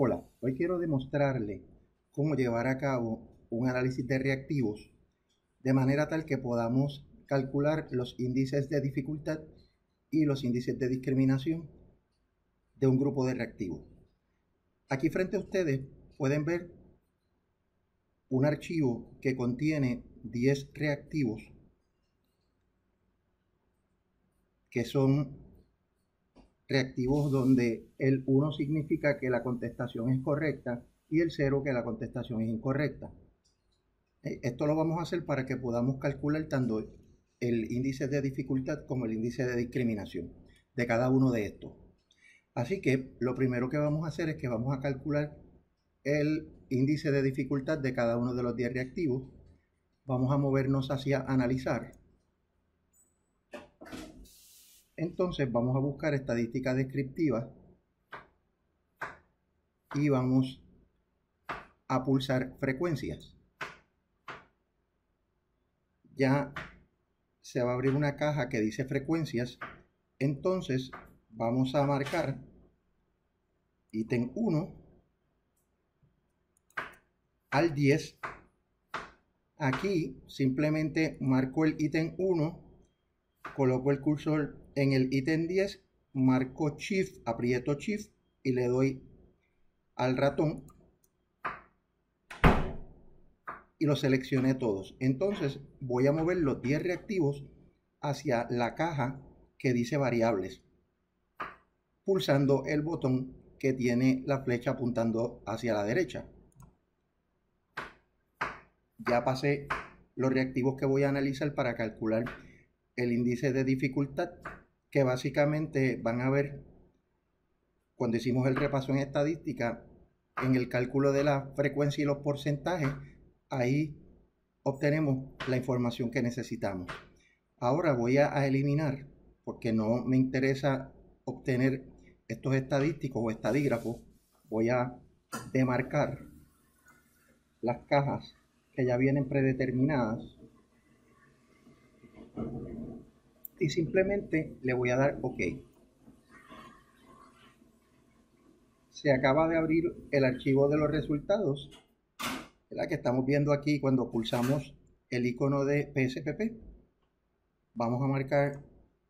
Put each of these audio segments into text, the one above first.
Hola, hoy quiero demostrarle cómo llevar a cabo un análisis de reactivos de manera tal que podamos calcular los índices de dificultad y los índices de discriminación de un grupo de reactivos. Aquí frente a ustedes pueden ver un archivo que contiene 10 reactivos que son reactivos donde el 1 significa que la contestación es correcta y el 0 que la contestación es incorrecta. Esto lo vamos a hacer para que podamos calcular tanto el índice de dificultad como el índice de discriminación de cada uno de estos. Así que lo primero que vamos a hacer es que vamos a calcular el índice de dificultad de cada uno de los 10 reactivos. Vamos a movernos hacia analizar. Entonces vamos a buscar estadísticas descriptivas y vamos a pulsar frecuencias. Ya se va a abrir una caja que dice frecuencias. Entonces vamos a marcar ítem 1 al 10. Aquí simplemente marco el ítem 1, coloco el cursor en el ítem 10, marco Shift, aprieto Shift y le doy al ratón y los seleccioné todos. Entonces voy a mover los 10 reactivos hacia la caja que dice variables, pulsando el botón que tiene la flecha apuntando hacia la derecha. Ya pasé los reactivos que voy a analizar para calcular el índice de dificultad, que básicamente van a ver cuando hicimos el repaso en estadística, en el cálculo de la frecuencia y los porcentajes, ahí obtenemos la información que necesitamos. Ahora voy a eliminar, porque no me interesa obtener estos estadísticos o estadígrafos. Voy a demarcar las cajas que ya vienen predeterminadas y simplemente le voy a dar OK. Se acaba de abrir el archivo de los resultados, ¿verdad?, que estamos viendo aquí cuando pulsamos el icono de PSPP. Vamos a marcar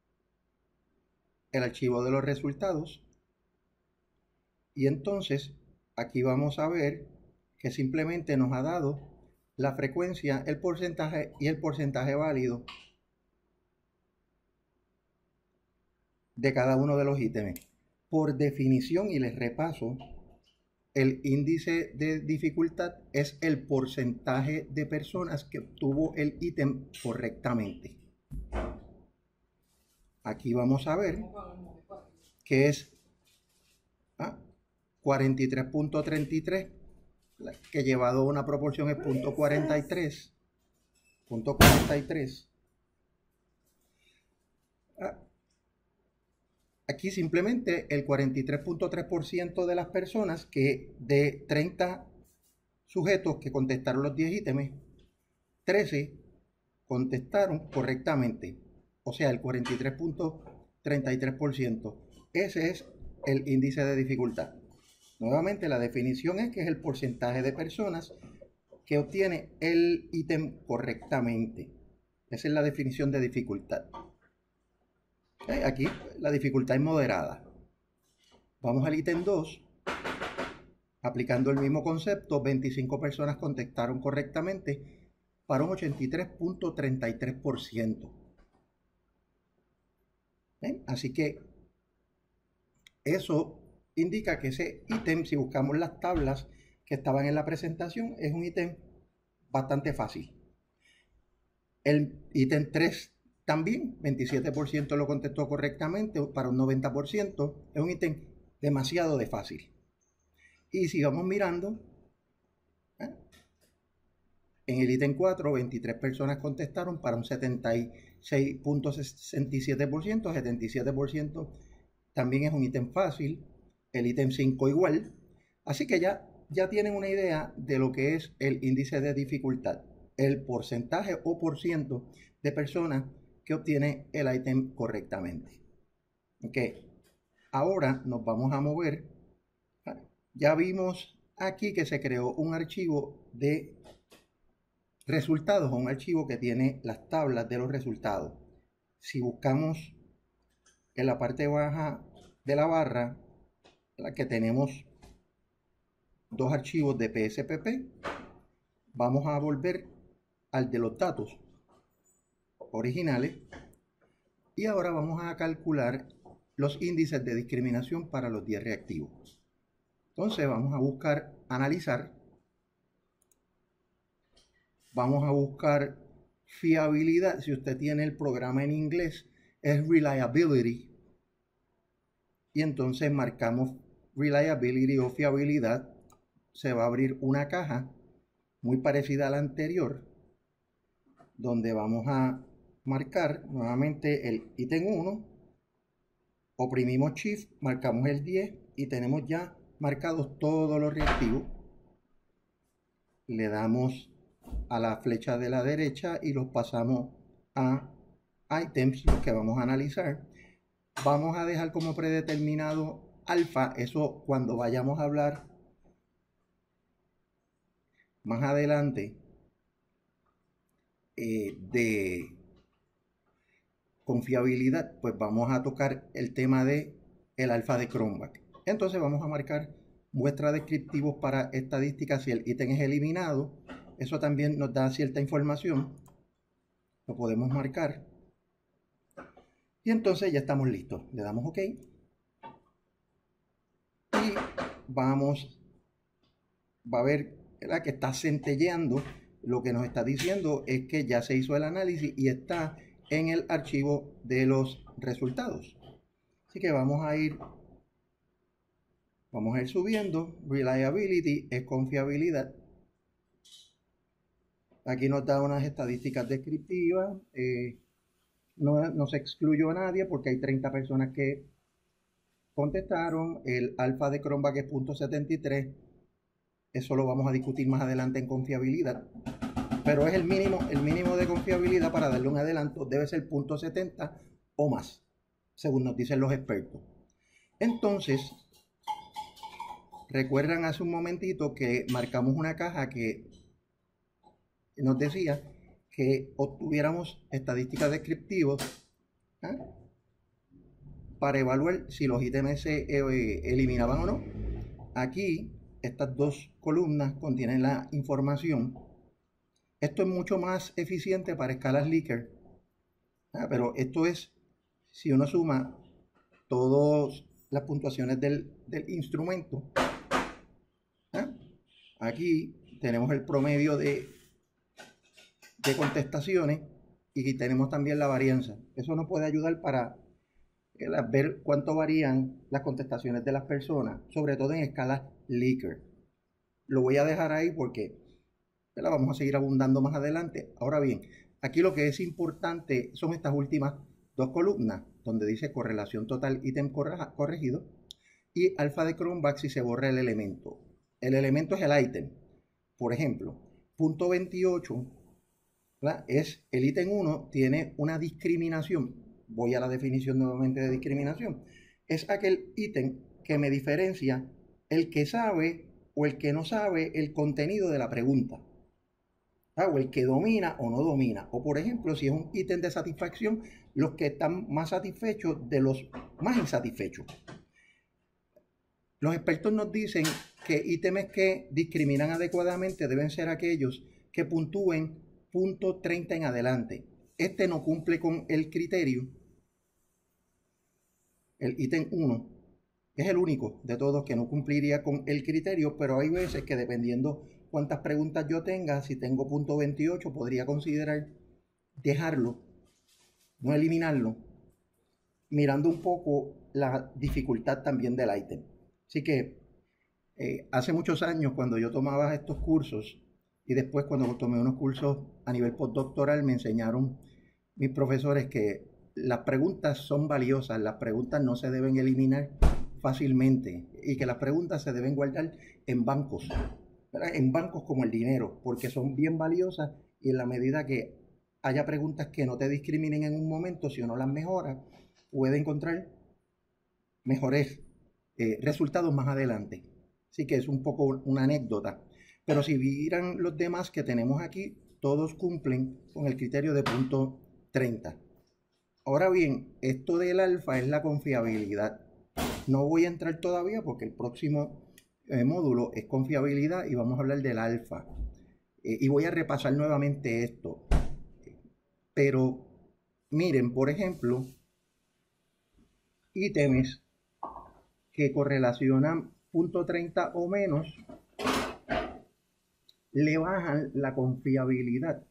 el archivo de los resultados y entonces aquí vamos a ver que simplemente nos ha dado la frecuencia, el porcentaje y el porcentaje válido de cada uno de los ítems. Por definición, y les repaso, el índice de dificultad es el porcentaje de personas que obtuvo el ítem correctamente. Aquí vamos a ver que es 43.33, que llevado a una proporción es 0.43. Aquí simplemente el 43.3% de las personas, que de 30 sujetos que contestaron los 10 ítems, 13 contestaron correctamente, o sea, el 43.33%. Ese es el índice de dificultad. Nuevamente, la definición es que es el porcentaje de personas que obtiene el ítem correctamente. Esa es la definición de dificultad. Aquí la dificultad es moderada. Vamos al ítem 2. Aplicando el mismo concepto, 25 personas contestaron correctamente para un 83.33%. Así que eso indica que ese ítem, si buscamos las tablas que estaban en la presentación, es un ítem bastante fácil. El ítem 3 también, 27% lo contestó correctamente para un 90%. Es un ítem demasiado de fácil. Y si vamos mirando, en el ítem 4, 23 personas contestaron para un 76.67%, 77% también es un ítem fácil. El ítem 5 igual. Así que ya tienen una idea de lo que es el índice de dificultad, el porcentaje o por ciento de personas que obtiene el ítem correctamente. Ok, ahora nos vamos a mover Ya vimos aquí que se creó un archivo de resultados, un archivo que tiene las tablas de los resultados. Si buscamos en la parte baja de la barra, la que tenemos dos archivos de PSPP, vamos a volver al de los datos originales y ahora vamos a calcular los índices de discriminación para los 10 reactivos. Entonces vamos a buscar analizar, vamos a buscar fiabilidad. Si usted tiene el programa en inglés es reliability y entonces marcamos reliability o fiabilidad. Se va a abrir una caja muy parecida a la anterior donde vamos a marcar nuevamente el ítem 1, oprimimos Shift, marcamos el 10 y tenemos ya marcados todos los reactivos. Le damos a la flecha de la derecha y los pasamos a items, los que vamos a analizar. Vamos a dejar como predeterminado alfa, eso cuando vayamos a hablar más adelante de confiabilidad, pues vamos a tocar el tema de el alfa de Cronbach. Entonces vamos a marcar muestras descriptivos para estadísticas si el ítem es eliminado. Eso también nos da cierta información. Lo podemos marcar. Y entonces ya estamos listos. Le damos OK. Y va a ver, ¿verdad?, que está centelleando. Lo que nos está diciendo es que ya se hizo el análisis y está en el archivo de los resultados. Así que vamos a ir subiendo. Reliability es confiabilidad. Aquí nos da unas estadísticas descriptivas. No se excluyó a nadie porque hay 30 personas que contestaron. El alfa de Cronbach es 0.73. Eso lo vamos a discutir más adelante en confiabilidad. Pero es el mínimo de confiabilidad. Para darle un adelanto debe ser 0.70 o más, según nos dicen los expertos. Entonces, recuerdan hace un momentito que marcamos una caja que nos decía que obtuviéramos estadísticas descriptivas para evaluar si los ítems se eliminaban o no. Aquí estas dos columnas contienen la información. Esto es mucho más eficiente para escalas Likert, pero esto es si uno suma todas las puntuaciones del instrumento. Aquí tenemos el promedio de contestaciones y tenemos también la varianza. Eso nos puede ayudar para ver cuánto varían las contestaciones de las personas, sobre todo en escalas Likert. Lo voy a dejar ahí porque vamos a seguir abundando más adelante. Ahora bien, aquí lo que es importante son estas últimas dos columnas, donde dice correlación total ítem corregido y alfa de Cronbach si se borra el elemento. El elemento es el ítem. Por ejemplo, punto 28, ¿verdad?, es el ítem 1, tiene una discriminación. Voy a la definición nuevamente de discriminación. Es aquel ítem que me diferencia el que sabe o el que no sabe el contenido de la pregunta. O el que domina o no domina. O por ejemplo, si es un ítem de satisfacción, los que están más satisfechos de los más insatisfechos. Los expertos nos dicen que ítems que discriminan adecuadamente deben ser aquellos que puntúen punto 30 en adelante. Este no cumple con el criterio. El ítem 1 es el único de todos que no cumpliría con el criterio, pero hay veces que dependiendo cuántas preguntas yo tenga, si tengo punto 28, podría considerar dejarlo, no eliminarlo, mirando un poco la dificultad también del ítem. Así que hace muchos años, cuando yo tomaba estos cursos y después cuando tomé unos cursos a nivel postdoctoral, me enseñaron mis profesores que las preguntas son valiosas, las preguntas no se deben eliminar fácilmente y que las preguntas se deben guardar en bancos, ¿verdad?, en bancos como el dinero, porque son bien valiosas y en la medida que haya preguntas que no te discriminen en un momento, si uno las mejora, puede encontrar mejores resultados más adelante. Así que es un poco una anécdota. Pero si vieran los demás que tenemos aquí, todos cumplen con el criterio de punto 30. Ahora bien, esto del alfa es la confiabilidad. No voy a entrar todavía porque el próximo módulo es confiabilidad y vamos a hablar del alfa. Y voy a repasar nuevamente esto. Pero miren, por ejemplo, ítems que correlacionan punto 30 o menos le bajan la confiabilidad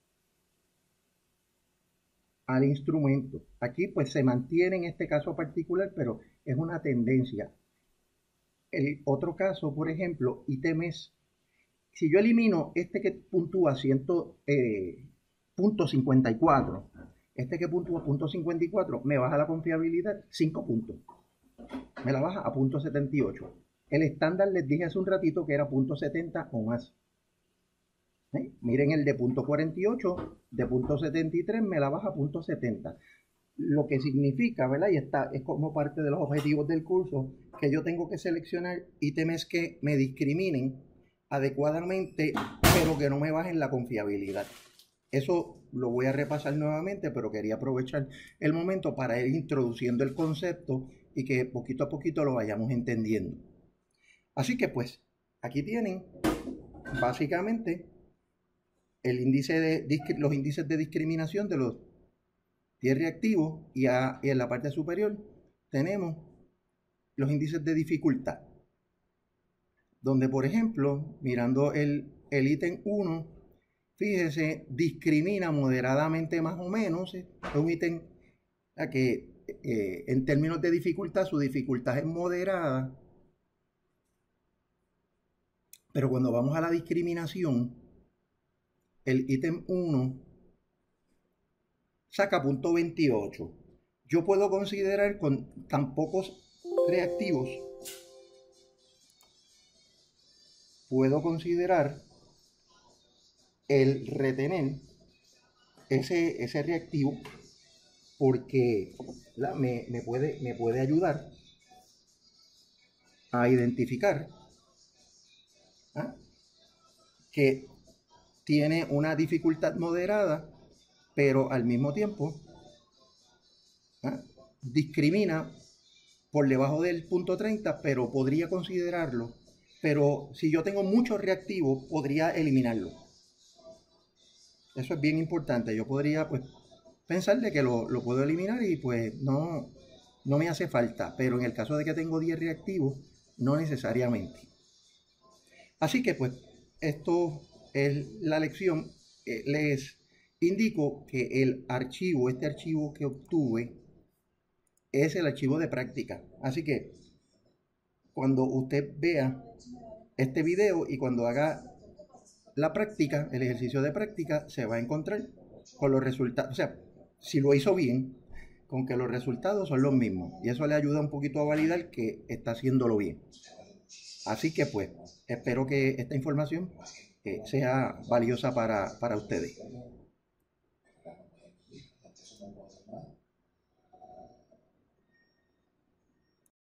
al instrumento. Aquí pues se mantiene en este caso particular, pero es una tendencia. El otro caso, por ejemplo, ítems, si yo elimino este que puntúa punto 54, este que puntúa punto 54, me baja la confiabilidad 5 puntos. Me la baja a punto 78. El estándar les dije hace un ratito que era punto 70 o más. Miren el de punto 48, de punto 73 me la baja a punto 70. Lo que significa, ¿verdad? Y es como parte de los objetivos del curso, que yo tengo que seleccionar ítems que me discriminen adecuadamente, pero que no me bajen la confiabilidad. Eso lo voy a repasar nuevamente, pero quería aprovechar el momento para ir introduciendo el concepto y que poquito a poquito lo vayamos entendiendo. Así que pues, aquí tienen básicamente el índice los índices de discriminación de los 10 reactivos y en la parte superior tenemos los índices de dificultad, donde por ejemplo, mirando el ítem 1, fíjese, discrimina moderadamente más o menos, es un ítem que en términos de dificultad, su dificultad es moderada, pero cuando vamos a la discriminación, el ítem 1 saca punto 28. Yo puedo considerar con tan pocos reactivos, puedo considerar el retener ese reactivo porque me puede ayudar a identificar que tiene una dificultad moderada, pero al mismo tiempo discrimina por debajo del punto 30, pero podría considerarlo. Pero si yo tengo muchos reactivos, podría eliminarlo. Eso es bien importante. Yo podría pues pensar de que lo puedo eliminar y pues no me hace falta. Pero en el caso de que tengo 10 reactivos, no necesariamente. Así que pues esto es la lección. Les indico que este archivo que obtuve, es el archivo de práctica. Así que cuando usted vea este video y cuando haga la práctica, el ejercicio de práctica, se va a encontrar con los resultados. O sea, si lo hizo bien, con que los resultados son los mismos. Y eso le ayuda un poquito a validar que está haciéndolo bien. Así que pues, espero que esta información sea valiosa para ustedes.